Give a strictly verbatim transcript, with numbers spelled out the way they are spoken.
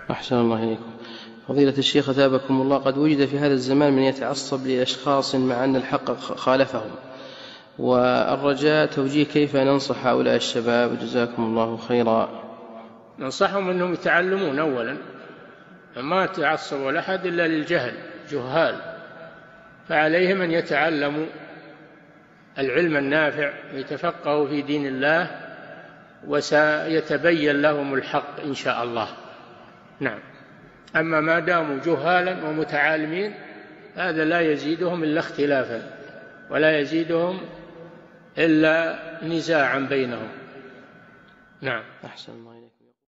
أحسن الله إليكم. فضيلة الشيخ أثابكم الله، قد وجد في هذا الزمان من يتعصب لأشخاص مع أن الحق خالفهم، والرجاء توجيه كيف ننصح هؤلاء الشباب، جزاكم الله خيرا. ننصحهم أنهم يتعلمون أولا، ما تعصبوا لأحد إلا للجهل، جهال، فعليهم أن يتعلموا العلم النافع ويتفقهوا في دين الله، وسيتبين لهم الحق إن شاء الله. نعم. أما ما داموا جهالا ومتعالمين هذا لا يزيدهم إلا اختلافا، ولا يزيدهم إلا نزاعا بينهم. نعم. أحسن الله إليك.